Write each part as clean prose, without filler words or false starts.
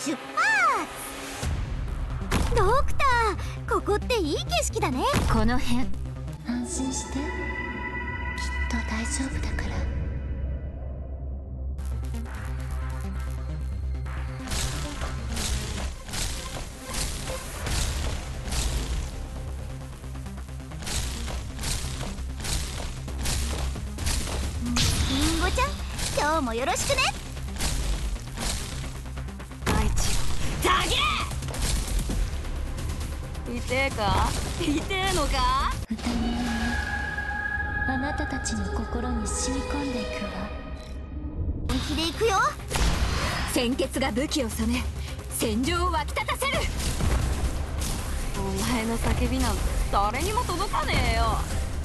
出発。ドクター、ここっていい景色だね。 この辺安心して、きっと大丈夫だから。 リンゴちゃん、今日もよろしくね。 大地をたげ痛えか痛えのか。 歌の音があなたたちの心に染み込んでいくわ。 本気で行くよ。 鮮血が武器を染め戦場を沸き立たせる。お前の叫びなんて誰にも届かねえよ。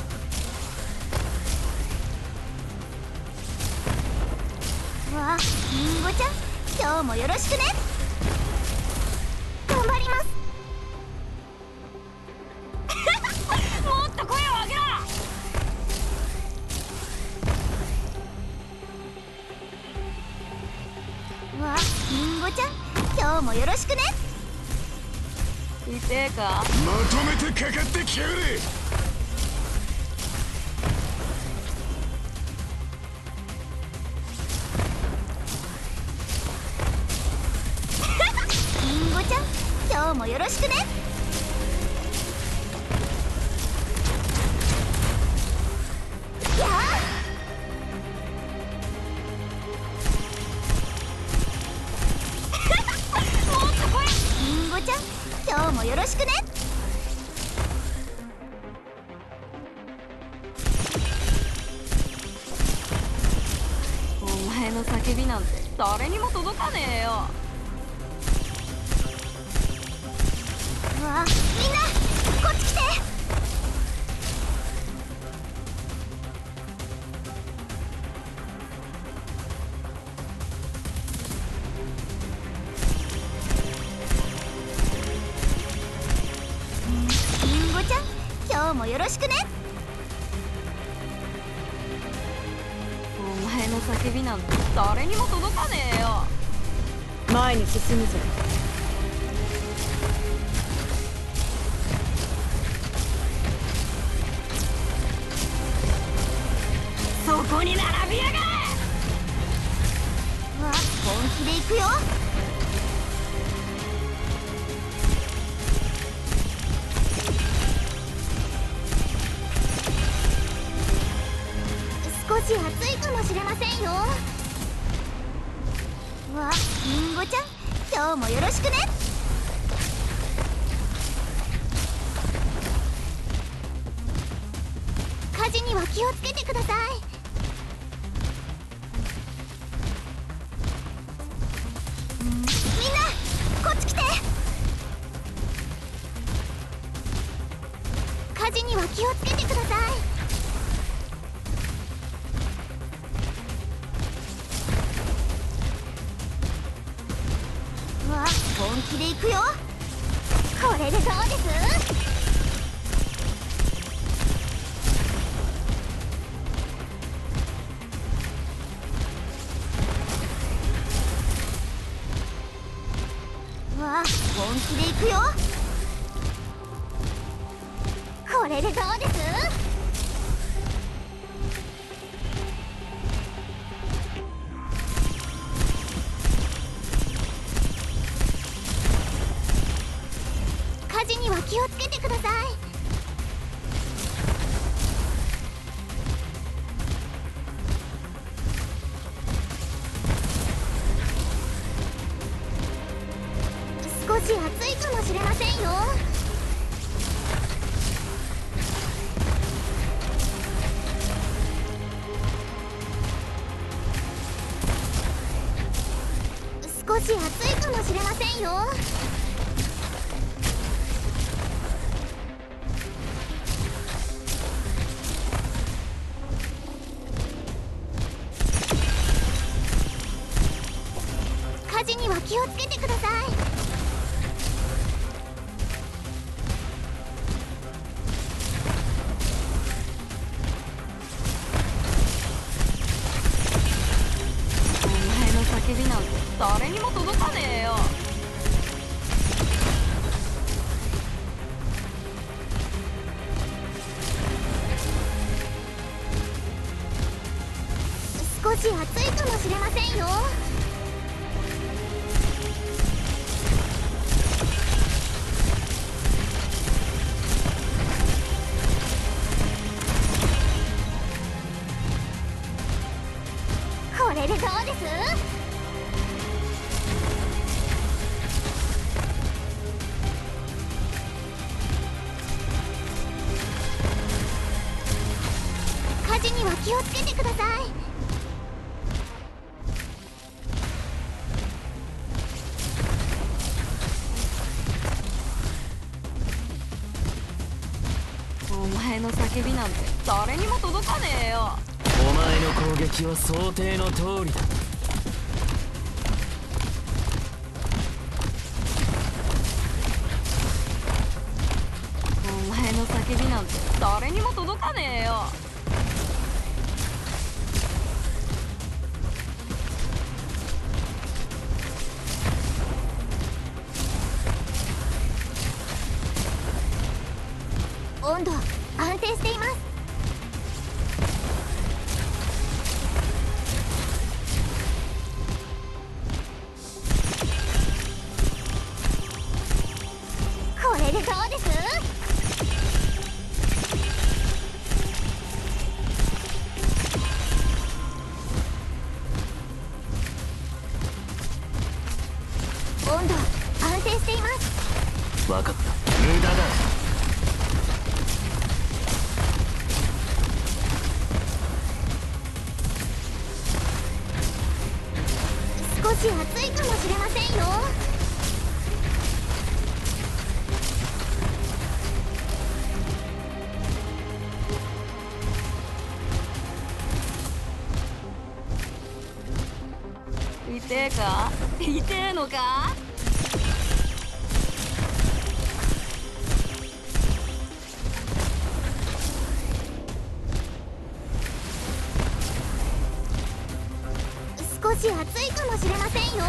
わあ、リンゴちゃん、今日もよろしくね。頑張ります。 もっと声を上げろ。 わあ、リンゴちゃん、今日もよろしくね。 痛えか。 まとめてかかってきやがれ。 リンゴちゃん、今日もよろしくね。やあ、 もっと声。 リンゴちゃん、今日もよろしくね。 お前の叫びなんて誰にも届かねえよ。 わあ、みんなこっち来て。リンゴちゃん、今日もよろしくね。 お前の叫びなんて誰にも届かねえよ。 前に進むぞ。 そこに並びやがれ。 わあ、本気で行くよ。少し暑いかもしれませんよ。わあ、リンゴちゃん、今日もよろしくね。火事には気をつけてください。みんなこっち来て。火事には気をつけてください。わあ、本気で行くよ。これでどうです？わあ、本気で行くよ。これでどうです？火事には気をつけてください。少し暑いかもしれませんよ。少し暑いかもしれませんよ。火事には気をつけてください。 お前の叫びなんて誰にも届かねえよ。 し暑いかもしれませんよ。これでどうです？火事には気をつけてください。 お前の叫びなんて誰にも届かねえよ。 お前の攻撃は想定の通りだ。 お前の叫びなんて誰にも届かねえよ。 温度安定しています。これでどうです？温度安定しています。 分かった。無駄だ。 少し暑いかもしれませんよ。 痛えか？痛えのか？ 少し暑いかもしれませんよ。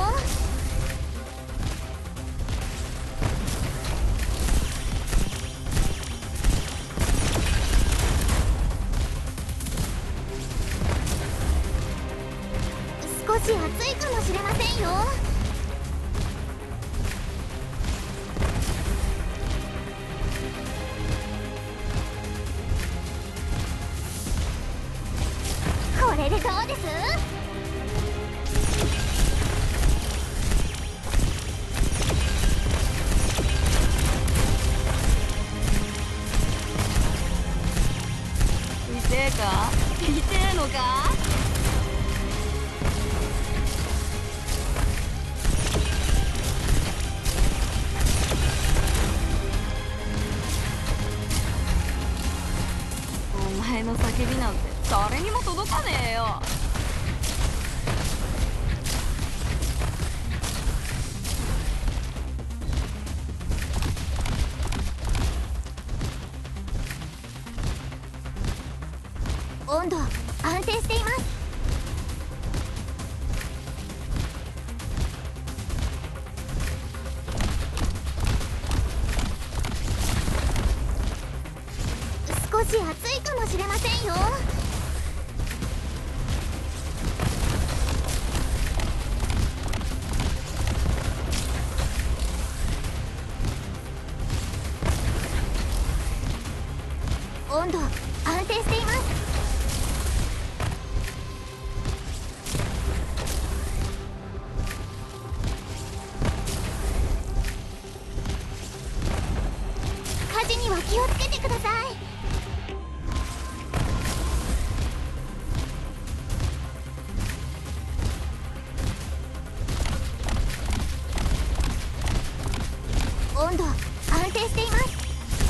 少し暑いかもしれませんよ。これでどうです？ 痛えか？痛えのか？お前の叫びなんて誰にも届かねえよ。 温度安定しています。少し暑いかもしれませんよ。温度安定しています。火事には気をつけてください。温度安定しています。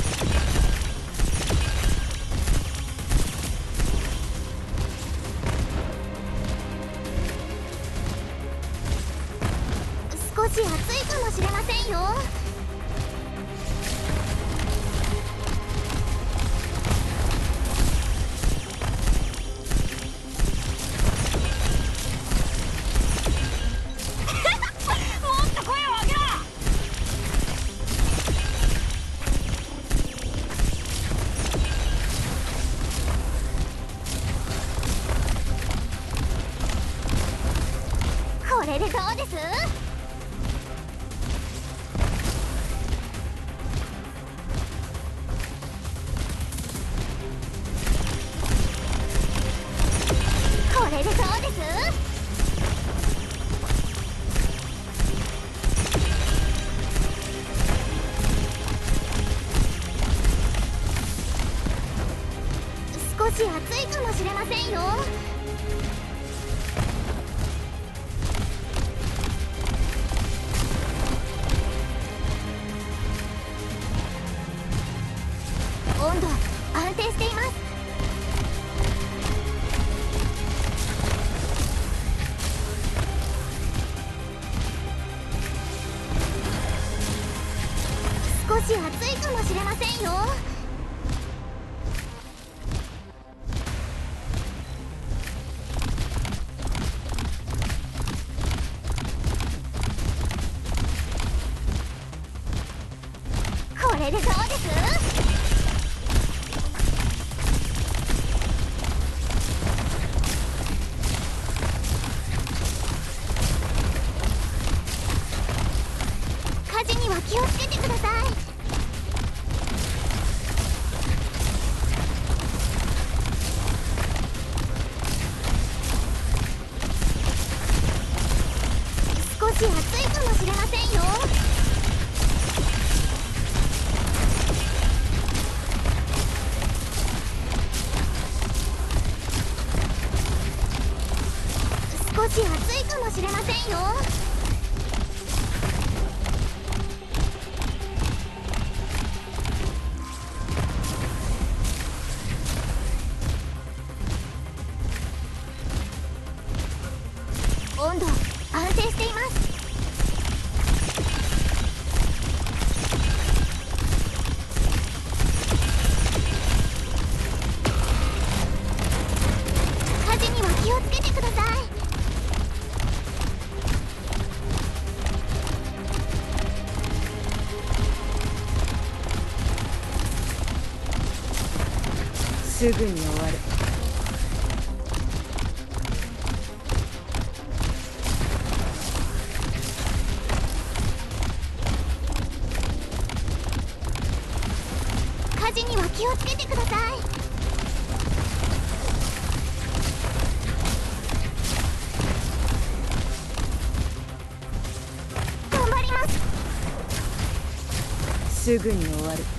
少し暑いかもしれませんよ。 少し暑いかもしれませんよ。温度安定しています。少し暑いかもしれませんよ。これでどうです？火事には気をつけてください。少し暑いかもしれませんよ。少し暑いかもしれませんよ。温度安定しています。火事には気をつけてください。 すぐに終わる。 火事には気をつけてください。頑張ります。 すぐに終わる。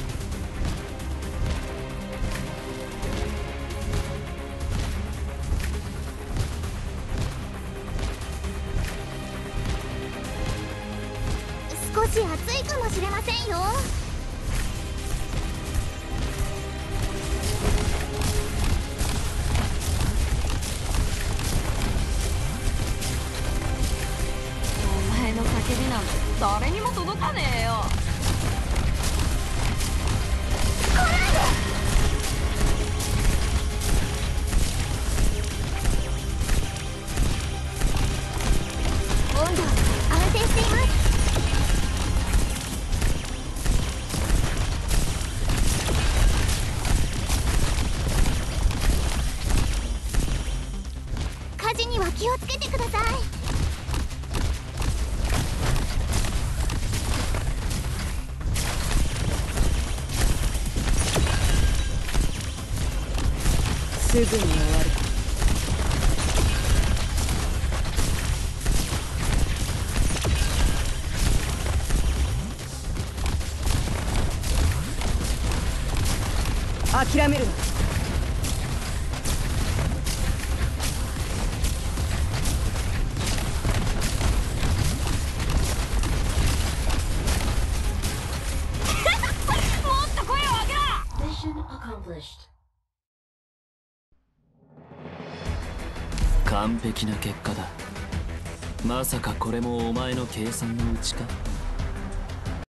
少し暑いかもしれませんよ。 お前の叫びなんて誰にも届かねえよ。 温度安定しています。火事には気をつけてください。 すぐに終わる。諦めるな。 もっと声を上げろ。 完璧な結果だ。まさかこれもお前の計算のうちか？